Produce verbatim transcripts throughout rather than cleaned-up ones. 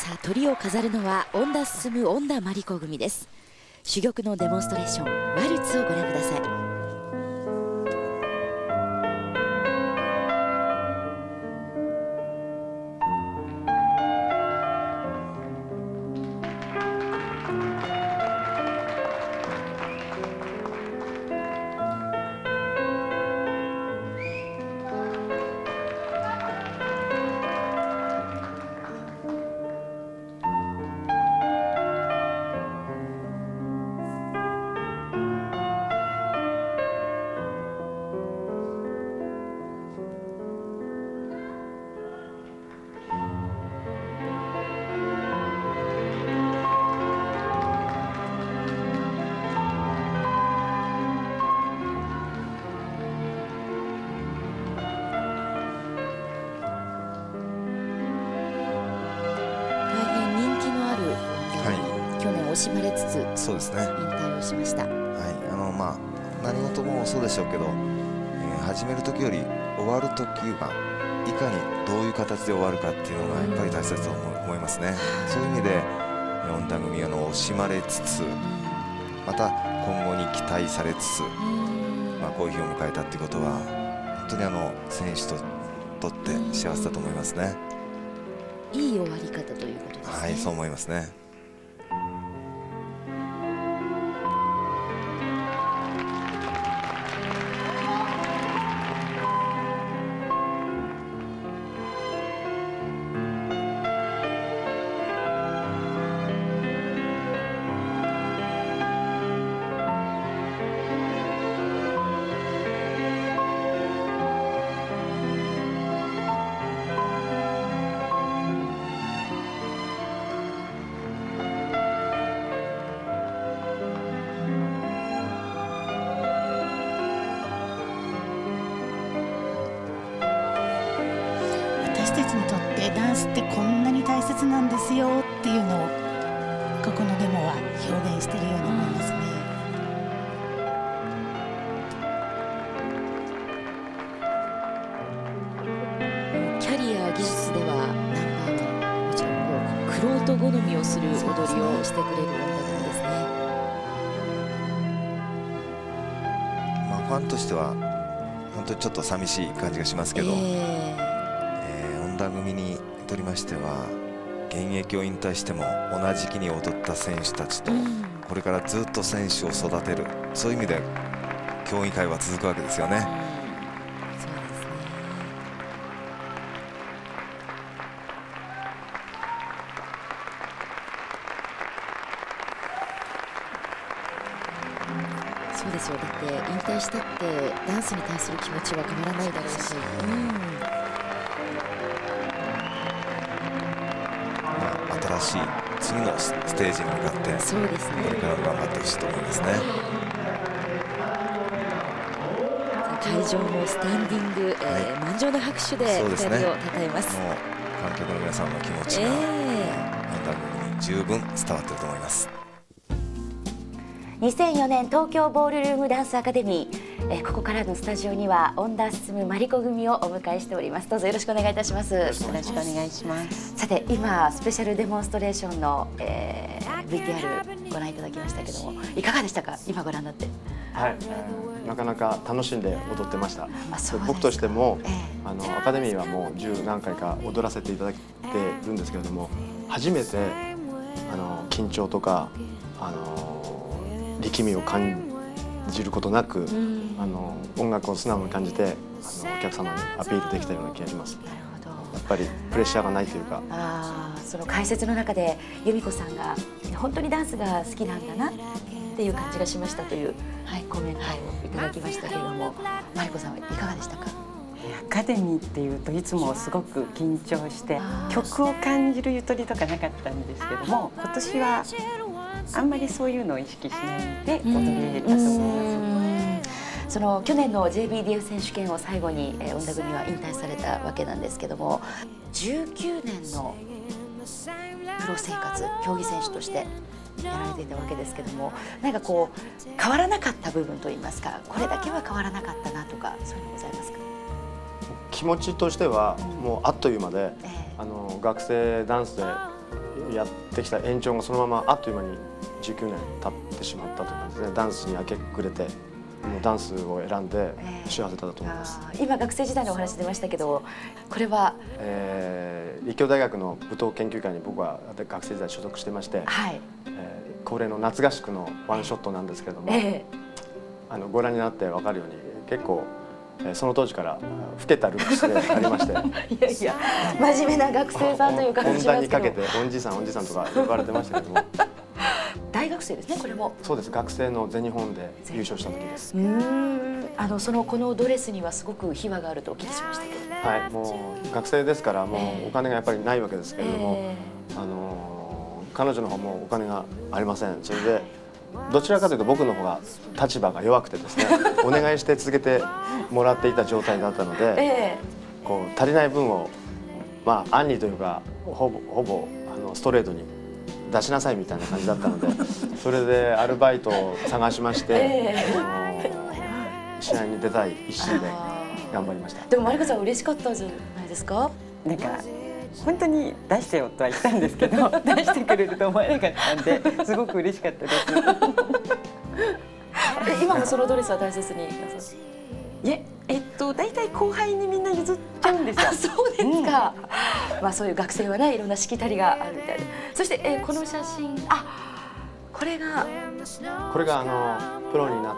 さあトリを飾るのは恩田進、恩田真理子組です。珠玉のデモンストレーションワルツをご覧ください。惜しまれつつそうですね、 引退をしました。 はい、あのまあ何事もそうでしょうけど、えー、始める時より終わる時はいかにどういう形で終わるかっていうのがやっぱり大切と思いますね。そういう意味で恩田組は惜しまれつつ、また今後に期待されつつ、まあこういう日を迎えたっていうことは本当にあの選手ととって幸せだと思いますね。 いい終わり方ということですね。 はい、そう思いますね。 私たちにとってダンスってこんなに大切なんですよっていうのをここのデモは表現しているように思いますね。 キャリア技術ではナンバーワン、もちろんこう玄人好みをする踊りをしてくれる音楽ですね。 まあファンとしては本当にちょっと寂しい感じがしますけど、えー恩田組にとりましては現役を引退しても同じ期に踊った選手たちとこれからずっと選手を育てる、そういう意味で競技会は続くわけですよね。 そうですよ。だって引退したってダンスに対する気持ちは変わらないだろうし、 新しい次のステージに向かってそうですね、 これから頑張ってほしいと思いますね。 会場もスタンディング、はい、えー、満場の拍手でふたりをたたえます。 もう観客の皆さんの気持ちが、えー、番組に十分伝わっていると思います。 にせんよねん東京ボールルームダンスアカデミー、えー、ここからのスタジオには恩田進、真理子組をお迎えしております。どうぞよろしくお願いいたします。よろしくお願いします。さて今スペシャルデモンストレーションの、えー、ブイティーアール ご覧いただきましたけども、いかがでしたか、今ご覧になって。 はい、えー、なかなか楽しんで踊ってました。まあ、僕としても、えー、あのアカデミーはもう十何回か踊らせていただいてるんですけれども、初めてあの緊張とかあの力みを感じることなく、うん、あの音楽を素直に感じてあのお客様にアピールできたような気がします。なるほど。やっぱりプレッシャーがないというか。 ああ、その解説の中で由美子さんが本当にダンスが好きなんだなっていう感じがしましたという、はい、コメントをいただきましたけれども、真理子さんはいかがでしたか。 アカデミーっていうといつもすごく緊張して曲を感じるゆとりとかなかったんですけども、今年はあんまりそういうのを意識しないで踊れたと思います。 その去年の ジェイビーディーエフ 選手権を最後に恩田組は引退されたわけなんですけども、じゅうきゅうねんのプロ生活、競技選手としてやられていたわけですけども、なんかこう変わらなかった部分といいますか、これだけは変わらなかったなとか、そういうのございますか。 気持ちとしてはもうあっという間で、うん、あの学生ダンスでやってきた延長がそのままあっという間にじゅうきゅうねん経ってしまったという感じですね。ダンスに明け暮れてもうダンスを選んで幸せだったと思います。 えー、今学生時代のお話出ましたけど、これは、 えー、立教大学の舞踏研究会に僕は学生時代所属してまして、はい、えー、恒例の夏合宿のワンショットなんですけれども、えー、あのご覧になって分かるように結構その当時から老けたルックスでありましていやいや真面目な学生さんという感じしますけど、 本番にかけておんじさんおんじさんとか呼ばれてましたけども大学生ですね、これも。 そうです、学生の全日本で優勝した時です。 うーん、あのそのこのドレスにはすごく秘話があるとお聞きしましたけど。 はい、もう学生ですからもうお金がやっぱりないわけですけれども、えー、あの彼女の方もお金がありません。それでどちらかというと僕の方が立場が弱くてですねお願いして続けてもらっていた状態だったので、えー、こう足りない分をまあ暗にというかほぼほぼあのストレートに出しなさいみたいな感じだったのでそれでアルバイトを探しまして、えー、あの試合に出たい一心で頑張りました。 でもマリコさん嬉しかったじゃないですか。 なんか本当に出してよとは言ったんですけど出してくれると思わなかったんですごく嬉しかったです今もそのドレスは大切になさいえ、えっと大体後輩にみんな譲っちゃうんですよ。 あ、そうですか、うん、まあそういう学生はねいろんなしきたりがあるみたいで。そして、えー、この写真、あ、これがこれがあのプロになって、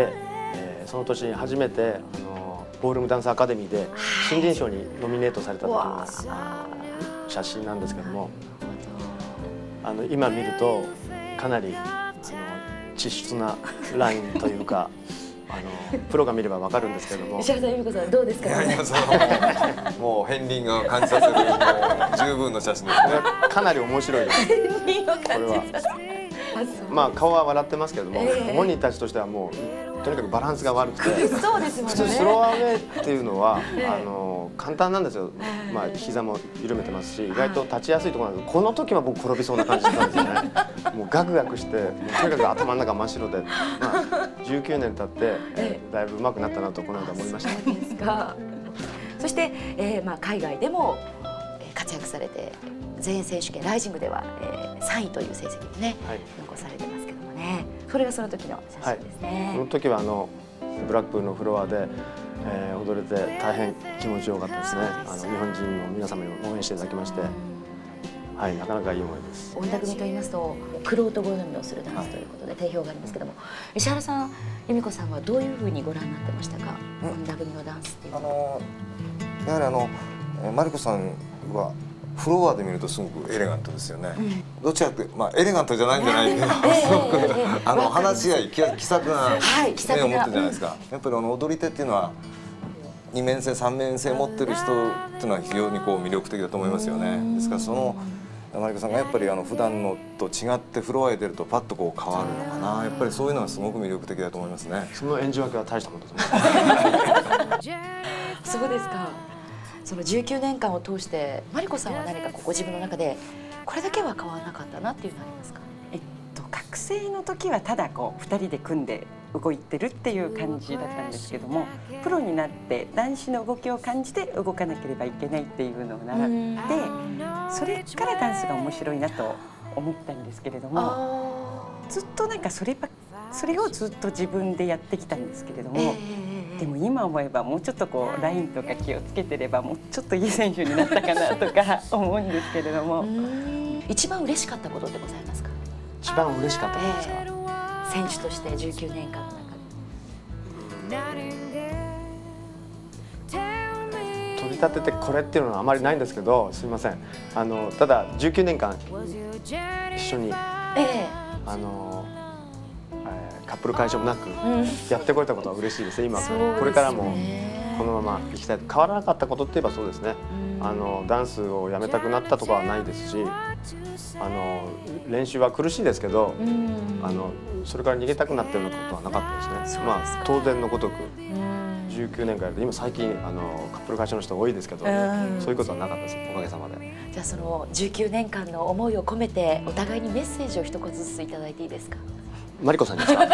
えー、その年に初めてあのボールームダンスアカデミーで新人賞にノミネートされた時の写真なんですけども、あの今見るとかなりあの稚拙なラインというかあのプロが見ればわかるんですけれども。 石原さん、由美子さんどうですか、ね、 もう片鱗が感じさせるもう十分の写真ですね。 かなり面白いです。これはまあ顔は笑ってますけれども、えー、本人たちとしてはもうとにかくバランスが悪くて、 そうですもんね、 普通スローアウェイっていうのは、えー、あの簡単なんですよ。まあ膝も緩めてますし、意外と立ちやすいところなんですけど、この時は僕転びそうな感じだったんですよね。もうガクガクして、もうとにかく頭の中真っ白で、まあじゅうきゅうねん経って、えー、だいぶ上手くなったなとこの間思いました。 そうですか。そして、えー、まあ海外でも活躍されて、全英選手権ライジングでは、えー、さんいという成績をね、はい、残されてますけどもね。それがその時の写真ですね。 はい、その時はあのブラックプールのフロアで、えー、踊れて大変気持ちよかったですね。あの日本人の皆様にも応援していただきまして、はい、なかなかいい思いです。 女組と言いますと玄人好みをするダンスということで定評がありますけども、石原さん、由美子さんはどういうふうにご覧になってましたか、女組のダンスっていうのは。あのやはりあのマリコさんはフロアで見るとすごくエレガントですよね。うん、どちらかというと、まあエレガントじゃないんじゃないけど、すごくあの話し合い気さくな目を持ってるじゃないですか。やっぱりあの踊り手っていうのは二面性三面性持ってる人っていうのは非常にこう魅力的だと思いますよね。ですからそのマリコさんがやっぱりあの普段のと違ってフロアへ出るとパッとこう変わるのかな。やっぱりそういうのはすごく魅力的だと思いますね。 その演じ分けは大したものだと思います。 そうですか。そのじゅうきゅうねんかんを通してマリコさんは何かこうご自分の中でこれだけは変わらなかったなっていうのはありますか。 えっと学生の時はただこうふたりで組んで動いてるっていう感じだったんですけども、プロになって男子の動きを感じて動かなければいけないっていうのを習って、それからダンスが面白いなと思ったんですけれども、ずっとなんかそればそれをずっと自分でやってきたんですけれども。えーでも今思えばもうちょっとこうラインとか気をつけてればもうちょっといい選手になったかなとか思うんですけれども。 一番嬉しかったことでございますか。 一番嬉しかったことですか。えー、選手としてじゅうきゅうねんかんの中で取り立ててこれっていうのはあまりないんですけど、すみません。あのただじゅうきゅうねんかん一緒に、えー、あのカップル解消もなくやってこれたことは嬉しいですね。今これからもこのまま行きたい。変わらなかったことって言えばそうですね。あのダンスをやめたくなったとかはないですし、あの練習は苦しいですけど、あのそれから逃げたくなってるようなことはなかったですね。まあ当然のごとくじゅうきゅうねんかんやると今最近あのカップル解消の人多いですけど、そういうことはなかったです。おかげさまで。じゃあそのじゅうきゅうねんかんの思いを込めてお互いにメッセージを一言ずついただいていいですか。 マリコさんですか。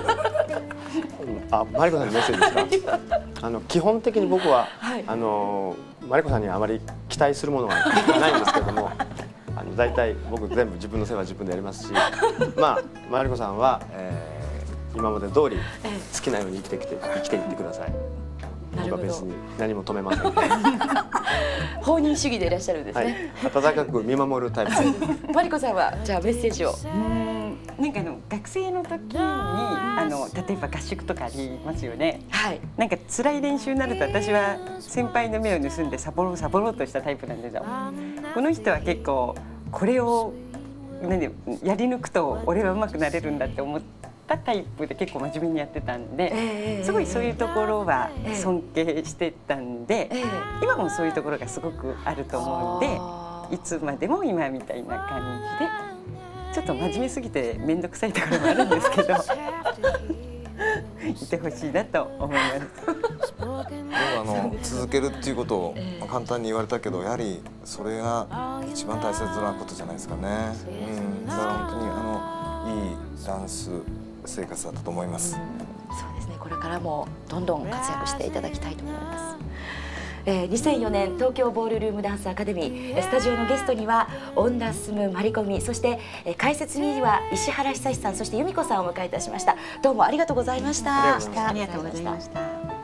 あ、マリコさんにメッセージですか。あの基本的に僕は、はい、あのマリコさんにはあまり期待するものはないんですけれども、あの大体僕全部自分の世話自分でやりますし、まあマリコさんは、えー、今まで通り好きなように生きてきて生きていってください。僕は別に何も止めません。 放任主義でいらっしゃるんですね。 はい、温かく見守るタイプです。 マリコさんはじゃあメッセージを。 なんかあの学生の時にあの例えば合宿とかありますよね。はい。なんか辛い練習になると私は先輩の目を盗んでサボろうサボろうとしたタイプなんですよ。この人は結構これを何でやり抜くと俺は上手くなれるんだって思ったタイプで結構真面目にやってたんで、えー、すごいそういうところは尊敬してたんで、えー、今もそういうところがすごくあると思うんで、いつまでも今みたいな感じで。ちょっと真面目すぎて面倒くさいところもあるんですけどいてほしいなと思います。 でもあの続けるっていうことを簡単に言われたけど、やはりそれが一番大切なことじゃないですかね。うん、だから本当にあのいいダンス生活だったと思います。 そうですね。これからもどんどん活躍していただきたいと思います。えー、にせんよねん東京ボールルームダンスアカデミー、スタジオのゲストには恩田進、マリコミ、そして、えー、解説には石原久さん、そして由美子さんをお迎えいたしました。どうもありがとうございました。 ありがとうございました。